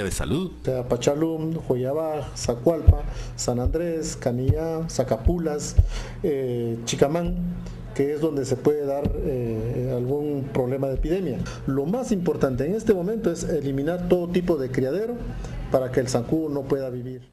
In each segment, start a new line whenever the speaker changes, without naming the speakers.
de salud.
O sea, Pachalum, Joyabaj, Zacualpa, San Andrés, Canillá, Zacapulas, Chicamán, que es donde se puede dar algún problema de epidemia. Lo más importante en este momento es eliminar todo tipo de criadero para que el zancudo no pueda vivir.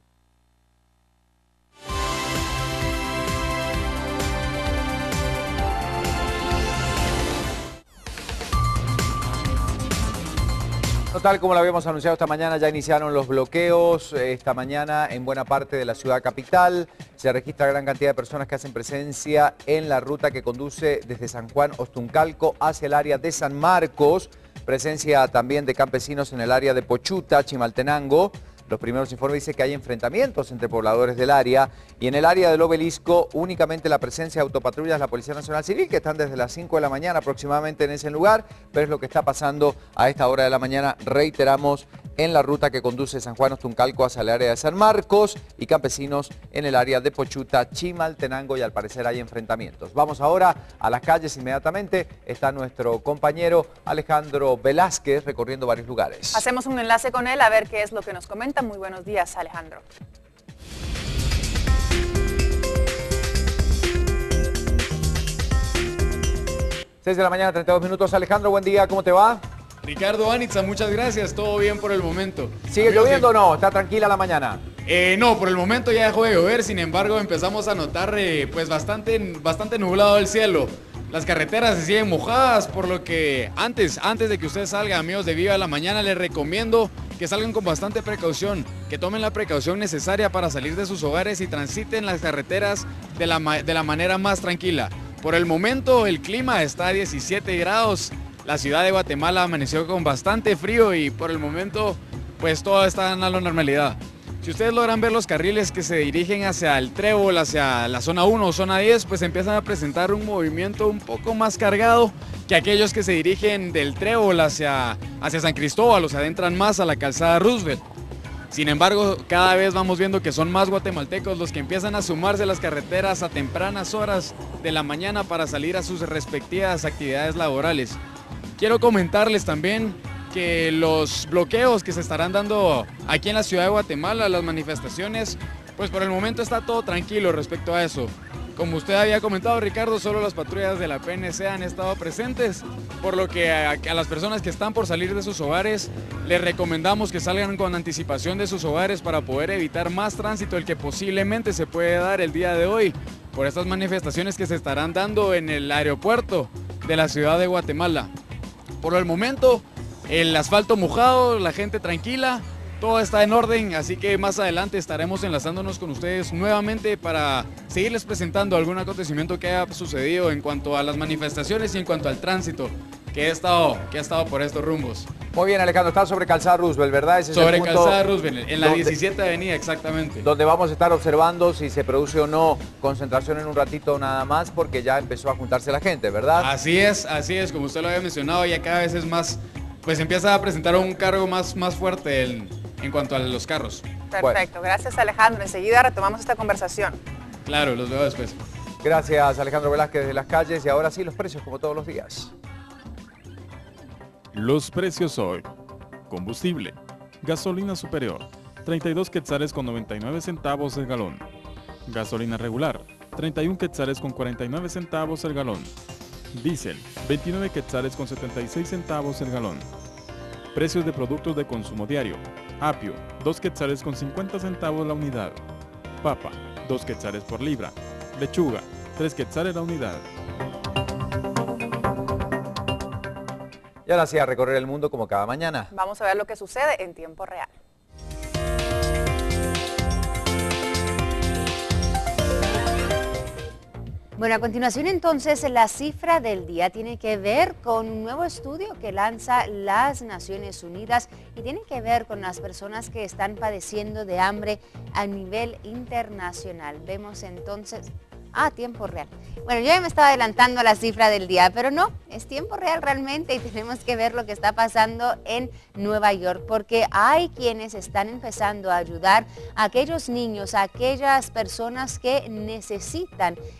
Tal como lo habíamos anunciado esta mañana, ya iniciaron los bloqueos. Esta mañana en buena parte de la ciudad capital se registra gran cantidad de personas que hacen presencia en la ruta que conduce desde San Juan Ostuncalco hacia el área de San Marcos. Presencia también de campesinos en el área de Pochuta, Chimaltenango. Los primeros informes dicen que hay enfrentamientos entre pobladores del área y en el área del Obelisco únicamente la presencia de autopatrullas de la Policía Nacional Civil que están desde las 5 de la mañana aproximadamente en ese lugar, pero es lo que está pasando a esta hora de la mañana, reiteramos, en la ruta que conduce de San Juan Ostuncalco hacia el área de San Marcos y campesinos en el área de Pochuta, Chimaltenango y al parecer hay enfrentamientos. Vamos ahora a las calles inmediatamente, está nuestro compañero Alejandro Velázquez recorriendo varios lugares.
Hacemos un enlace con él a ver qué es lo que nos comenta. Muy buenos días, Alejandro.
Seis de la mañana, 32 minutos. Alejandro, buen día, ¿cómo te va?
Ricardo Anitza, muchas gracias, todo bien por el momento.
¿Sigue lloviendo o no? ¿Está tranquila la mañana?
No, por el momento ya dejó de llover, sin embargo empezamos a notar pues bastante nublado el cielo. Las carreteras se siguen mojadas, por lo que antes de que usted salga, amigos de Viva la Mañana, les recomiendo que salgan con bastante precaución, que tomen la precaución necesaria para salir de sus hogares y transiten las carreteras de la manera más tranquila. Por el momento el clima está a 17 grados, la ciudad de Guatemala amaneció con bastante frío y por el momento pues todo está en la normalidad. Si ustedes logran ver los carriles que se dirigen hacia el Trébol, hacia la zona 1 o zona 10, pues empiezan a presentar un movimiento un poco más cargado que aquellos que se dirigen del Trébol hacia San Cristóbal o se adentran más a la calzada Roosevelt. Sin embargo, cada vez vamos viendo que son más guatemaltecos los que empiezan a sumarse a las carreteras a tempranas horas de la mañana para salir a sus respectivas actividades laborales. Quiero comentarles también que los bloqueos que se estarán dando aquí en la ciudad de Guatemala, las manifestaciones, pues por el momento está todo tranquilo respecto a eso. Como usted había comentado, Ricardo, solo las patrullas de la PNC han estado presentes, por lo que a las personas que están por salir de sus hogares, les recomendamos que salgan con anticipación de sus hogares para poder evitar más tránsito el que posiblemente se puede dar el día de hoy por estas manifestaciones que se estarán dando en el aeropuerto de la ciudad de Guatemala. Por el momento, el asfalto mojado, la gente tranquila, todo está en orden, así que más adelante estaremos enlazándonos con ustedes nuevamente para seguirles presentando algún acontecimiento que haya sucedido en cuanto a las manifestaciones y en cuanto al tránsito que ha estado por estos rumbos.
Muy bien, Alejandro, está sobre calzada Roosevelt, ¿verdad? Ese
sobre
es el punto
calzada Roosevelt, en la 17 avenida, exactamente.
Donde vamos a estar observando si se produce o no concentración en un ratito nada más, porque ya empezó a juntarse la gente, ¿verdad?
Así es, como usted lo había mencionado, ya cada vez es más, pues empieza a presentar un cargo más fuerte en cuanto a los carros.
Perfecto, gracias Alejandro. Enseguida retomamos esta conversación.
Claro, los veo después.
Gracias Alejandro Velázquez de las calles y ahora sí los precios como todos los días.
Los precios hoy. Combustible. Gasolina superior, 32 quetzales con 99 centavos el galón. Gasolina regular, 31 quetzales con 49 centavos el galón. Diésel, 29 quetzales con 76 centavos el galón. Precios de productos de consumo diario. Apio, 2 quetzales con 50 centavos la unidad. Papa, 2 quetzales por libra. Lechuga, 3 quetzales la unidad.
Y ahora sí a recorrer el mundo como cada mañana.
Vamos a ver lo que sucede en tiempo real.
Bueno, a continuación entonces la cifra del día tiene que ver con un nuevo estudio que lanza las Naciones Unidas y tiene que ver con las personas que están padeciendo de hambre a nivel internacional. Vemos entonces... tiempo real. Bueno, yo ya me estaba adelantando a la cifra del día, pero no, es tiempo real realmente y tenemos que ver lo que está pasando en Nueva York, porque hay quienes están empezando a ayudar a aquellos niños, a aquellas personas que necesitan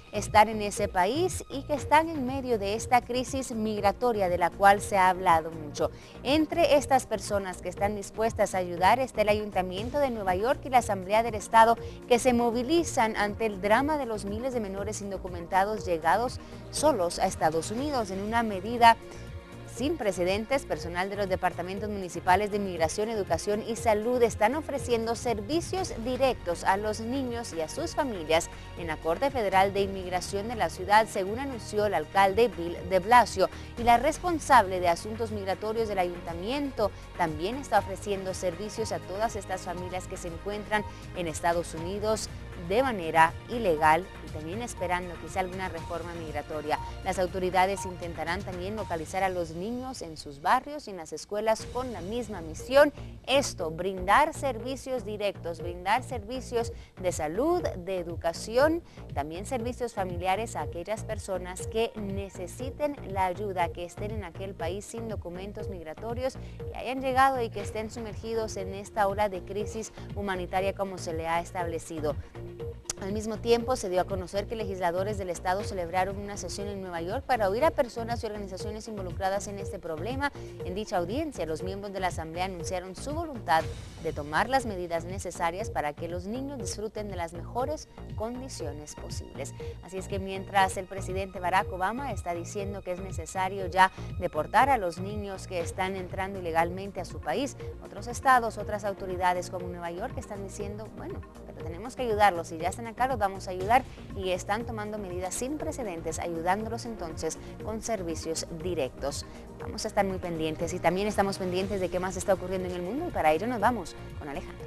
estar en ese país y que están en medio de esta crisis migratoria de la cual se ha hablado mucho. Entre estas personas que están dispuestas a ayudar está el Ayuntamiento de Nueva York y la Asamblea del Estado, que se movilizan ante el drama de los miles de menores indocumentados llegados solos a Estados Unidos en una medida sin precedentes. Personal de los departamentos municipales de Inmigración, Educación y Salud están ofreciendo servicios directos a los niños y a sus familias en la Corte Federal de Inmigración de la ciudad, según anunció el alcalde Bill de Blasio. Y la responsable de asuntos migratorios del ayuntamiento también está ofreciendo servicios a todas estas familias que se encuentran en Estados Unidos de manera ilegal y también esperando quizá alguna reforma migratoria. Las autoridades intentarán también localizar a los niños en sus barrios y en las escuelas con la misma misión. Esto, brindar servicios directos, brindar servicios de salud, de educación, también servicios familiares a aquellas personas que necesiten la ayuda, que estén en aquel país sin documentos migratorios, que hayan llegado y que estén sumergidos en esta ola de crisis humanitaria como se le ha establecido. Al mismo tiempo, se dio a conocer que legisladores del estado celebraron una sesión en Nueva York para oír a personas y organizaciones involucradas en este problema. En dicha audiencia, los miembros de la Asamblea anunciaron su voluntad de tomar las medidas necesarias para que los niños disfruten de las mejores condiciones posibles. Así es que mientras el presidente Barack Obama está diciendo que es necesario ya deportar a los niños que están entrando ilegalmente a su país, otros estados, otras autoridades como Nueva York están diciendo, bueno, pero tenemos que ayudarlos, y ya están acá, los vamos a ayudar, y están tomando medidas sin precedentes, ayudándolos entonces con servicios directos. Vamos a estar muy pendientes y también estamos pendientes de qué más está ocurriendo en el mundo, y para ello nos vamos con Alejandro.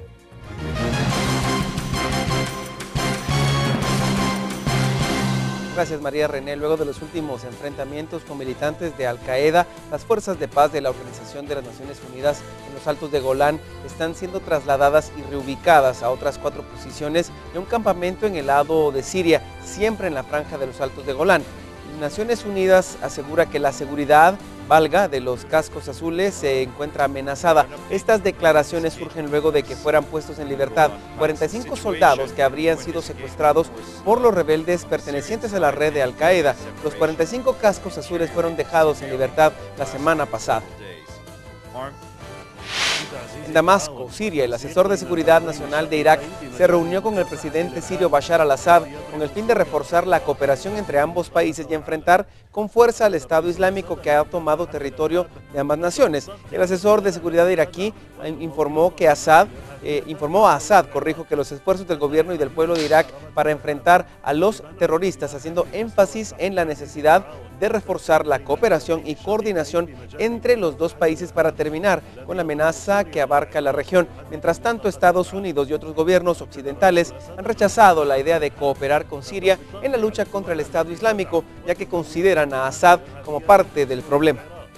Gracias, María René. Luego de los últimos enfrentamientos con militantes de Al-Qaeda, las fuerzas de paz de la Organización de las Naciones Unidas en los Altos de Golán están siendo trasladadas y reubicadas a otras 4 posiciones de un campamento en el lado de Siria, siempre en la franja de los Altos de Golán. Naciones Unidas asegura que la seguridad de los cascos azules se encuentra amenazada. Estas declaraciones surgen luego de que fueran puestos en libertad 45 soldados que habrían sido secuestrados por los rebeldes pertenecientes a la red de Al-Qaeda. Los 45 cascos azules fueron dejados en libertad la semana pasada. En Damasco, Siria, el asesor de seguridad nacional de Irak se reunió con el presidente sirio Bashar al-Assad con el fin de reforzar la cooperación entre ambos países y enfrentar con fuerza al Estado Islámico que ha tomado territorio de ambas naciones. El asesor de seguridad iraquí informó a Assad que los esfuerzos del gobierno y del pueblo de Irak para enfrentar a los terroristas, haciendo énfasis en la necesidad de reforzar la cooperación y coordinación entre los dos países para terminar con la amenaza que abarca la región. Mientras tanto, Estados Unidos y otros gobiernos occidentales han rechazado la idea de cooperar con Siria en la lucha contra el Estado Islámico, ya que consideran a Assad como parte del problema.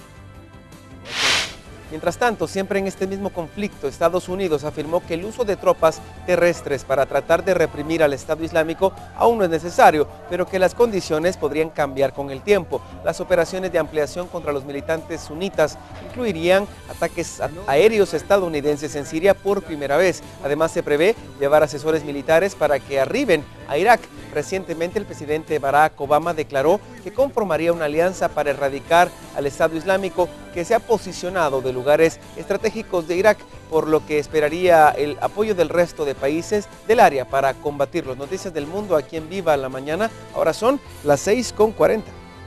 Mientras tanto, siempre en este mismo conflicto, Estados Unidos afirmó que el uso de tropas terrestres para tratar de reprimir al Estado Islámico aún no es necesario, pero que las condiciones podrían cambiar con el tiempo. Las operaciones de ampliación contra los militantes sunitas incluirían ataques aéreos estadounidenses en Siria por primera vez. Además, se prevé llevar asesores militares para que arriben a Irak. Recientemente, el presidente Barack Obama declaró que conformaría una alianza para erradicar al Estado Islámico, que se ha posicionado de lugares estratégicos de Irak, por lo que esperaría el apoyo del resto de países del área para combatirlos. Noticias del mundo aquí en Viva la Mañana. Ahora son las 6:40.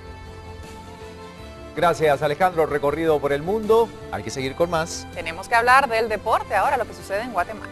Gracias, Alejandro. Recorrido por el mundo. Hay que seguir con más.
Tenemos que hablar del deporte ahora, lo que sucede en Guatemala.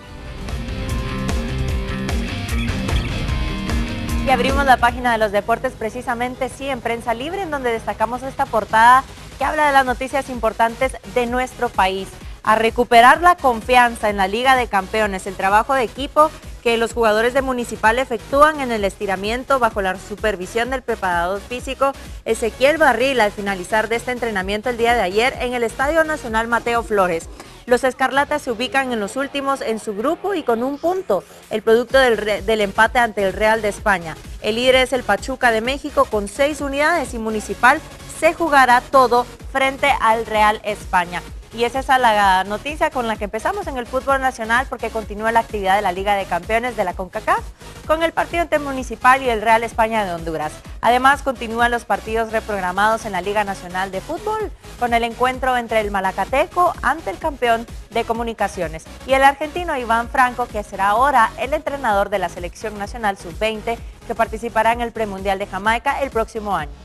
Y abrimos la página de los deportes precisamente, sí, en Prensa Libre, en donde destacamos esta portada que habla de las noticias importantes de nuestro país. A recuperar la confianza en la Liga de Campeones, el trabajo de equipo que los jugadores de Municipal efectúan en el estiramiento bajo la supervisión del preparador físico Ezequiel Barril al finalizar de este entrenamiento el día de ayer en el Estadio Nacional Mateo Flores. Los escarlatas se ubican en los últimos en su grupo y con un punto, el producto del empate ante el Real de España. El líder es el Pachuca de México con 6 unidades y Municipal se jugará todo frente al Real España. Y es esa la noticia con la que empezamos en el fútbol nacional, porque continúa la actividad de la Liga de Campeones de la CONCACAF con el partido entre Municipal y el Real España de Honduras. Además, continúan los partidos reprogramados en la Liga Nacional de Fútbol con el encuentro entre el Malacateco ante el campeón de Comunicaciones y el argentino Iván Franco, que será ahora el entrenador de la Selección Nacional Sub-20 que participará en el Premundial de Jamaica el próximo año.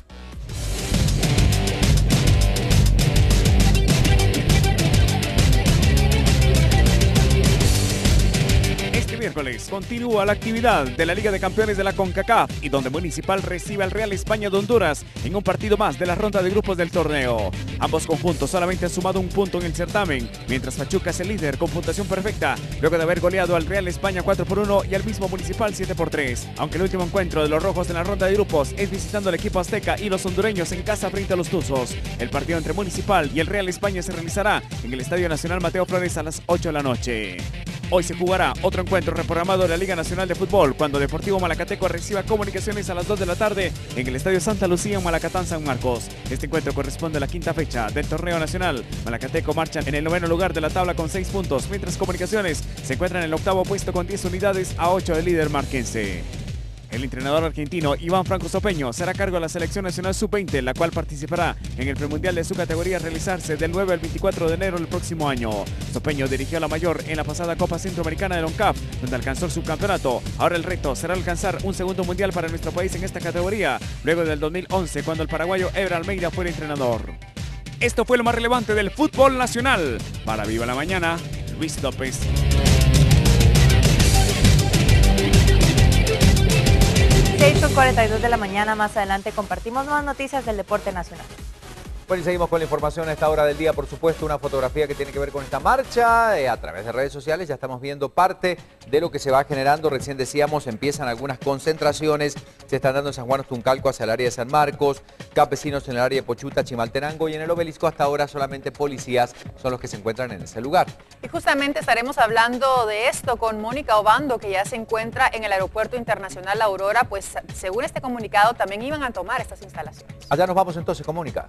Miércoles continúa la actividad de la Liga de Campeones de la CONCACAF y donde Municipal recibe al Real España de Honduras en un partido más de la ronda de grupos del torneo. Ambos conjuntos solamente han sumado un punto en el certamen, mientras Pachuca es el líder con puntuación perfecta, luego de haber goleado al Real España 4-1 y al mismo Municipal 7-3. Aunque el último encuentro de los rojos en la ronda de grupos es visitando al equipo azteca y los hondureños en casa frente a los Tuzos. El partido entre Municipal y el Real España se realizará en el Estadio Nacional Mateo Flores a las 8 de la noche. Hoy se jugará otro encuentro reprogramado de la Liga Nacional de Fútbol cuando Deportivo Malacateco reciba Comunicaciones a las 2 de la tarde en el Estadio Santa Lucía en Malacatán, San Marcos. Este encuentro corresponde a la quinta fecha del torneo nacional. Malacateco marcha en el 9º lugar de la tabla con 6 puntos, mientras Comunicaciones se encuentra en el 8º puesto con 10 unidades a 8 del líder marquense. El entrenador argentino Iván Franco Sopeño será a cargo de la Selección Nacional Sub-20, la cual participará en el premundial de su categoría a realizarse del 9 al 24 de enero del próximo año. Sopeño dirigió a la mayor en la pasada Copa Centroamericana de CONCACAF, donde alcanzó el subcampeonato. Ahora el reto será alcanzar un segundo mundial para nuestro país en esta categoría, luego del 2011, cuando el paraguayo Eber Almeida fue el entrenador. Esto fue lo más relevante del fútbol nacional. Para Viva la Mañana, Luis López.
6:42 de la mañana, más adelante compartimos más noticias del deporte nacional.
Bueno, y seguimos con la información a esta hora del día, por supuesto, una fotografía que tiene que ver con esta marcha. A través de redes sociales ya estamos viendo parte de lo que se va generando. Recién decíamos, empiezan algunas concentraciones, se están dando en San Juan Ostuncalco hacia el área de San Marcos, campesinos en el área de Pochuta, Chimaltenango, y en el Obelisco hasta ahora solamente policías son los que se encuentran en ese lugar.
Y justamente estaremos hablando de esto con Mónica Obando, que ya se encuentra en el Aeropuerto Internacional La Aurora, pues según este comunicado también iban a tomar estas instalaciones.
Allá nos vamos entonces con Mónica.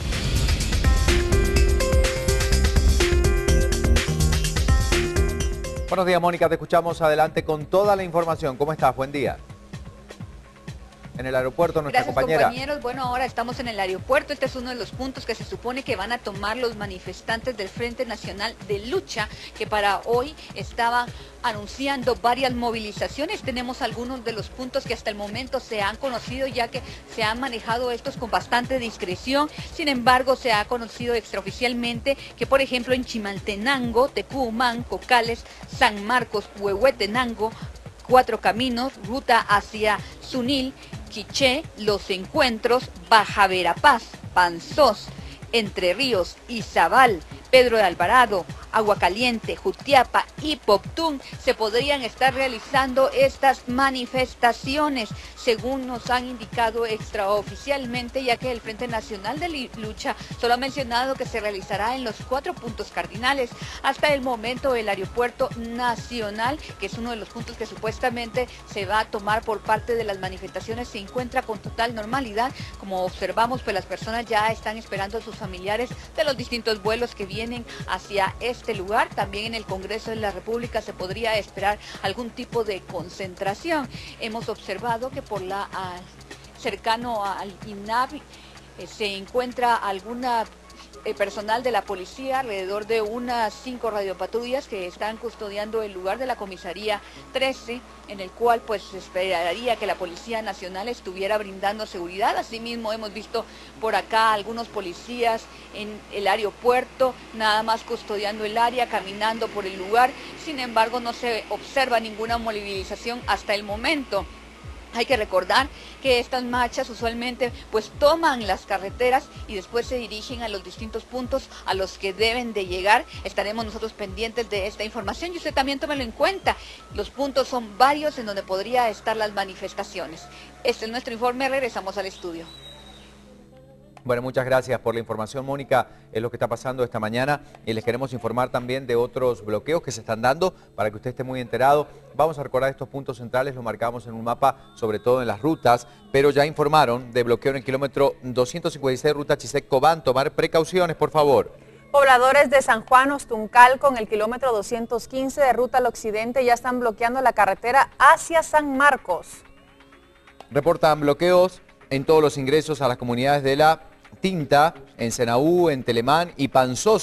Buenos días, Mónica, te escuchamos adelante con toda la información. ¿Cómo estás? Buen día. En el aeropuerto, nuestra compañera.
Gracias, compañeros. Bueno, ahora estamos en el aeropuerto. Este es uno de los puntos que se supone que van a tomar los manifestantes del Frente Nacional de Lucha, que para hoy estaban anunciando varias movilizaciones. Tenemos algunos de los puntos que hasta el momento se han conocido, ya que se han manejado estos con bastante discreción. Sin embargo, se ha conocido extraoficialmente que, por ejemplo, en Chimaltenango, Tecumán, Cocales, San Marcos, Huehuetenango, Cuatro Caminos, ruta hacia Sunil, Quiché, Los Encuentros, Baja Verapaz, Panzós, Entre Ríos, Izabal, Pedro de Alvarado, Agua Caliente, Jutiapa y Poptún se podrían estar realizando estas manifestaciones, según nos han indicado extraoficialmente, ya que el Frente Nacional de Lucha solo ha mencionado que se realizará en los 4 puntos cardinales. Hasta el momento el aeropuerto nacional, que es uno de los puntos que supuestamente se va a tomar por parte de las manifestaciones, se encuentra con total normalidad. Como observamos, pues las personas ya están esperando a sus familiares de los distintos vuelos que vienen hacia este lugar. También en el Congreso de la República se podría esperar algún tipo de concentración. Hemos observado que por la cercano al INAVI se encuentra alguna personal de la policía, alrededor de unas 5 radiopatrullas que están custodiando el lugar de la comisaría 13, en el cual pues se esperaría que la Policía Nacional estuviera brindando seguridad. Asimismo hemos visto por acá algunos policías en el aeropuerto, nada más custodiando el área, caminando por el lugar. Sin embargo, no se observa ninguna movilización hasta el momento. Hay que recordar que estas marchas usualmente pues toman las carreteras y después se dirigen a los distintos puntos a los que deben de llegar. Estaremos nosotros pendientes de esta información y usted también tómelo en cuenta. Los puntos son varios en donde podría estar las manifestaciones. Este es nuestro informe, regresamos al estudio.
Bueno, muchas gracias por la información, Mónica. Es lo que está pasando esta mañana y les queremos informar también de otros bloqueos que se están dando para que usted esté muy enterado. Vamos a recordar estos puntos centrales, los marcamos en un mapa, sobre todo en las rutas, pero ya informaron de bloqueo en el kilómetro 256, ruta Chisec-Cobán. Tomar precauciones, por favor.
Pobladores de San Juan Ostuncal con el kilómetro 215 de ruta al occidente ya están bloqueando la carretera hacia San Marcos.
Reportan bloqueos en todos los ingresos a las comunidades de La Tinta, en Senaú, en Telemán y Panzosa.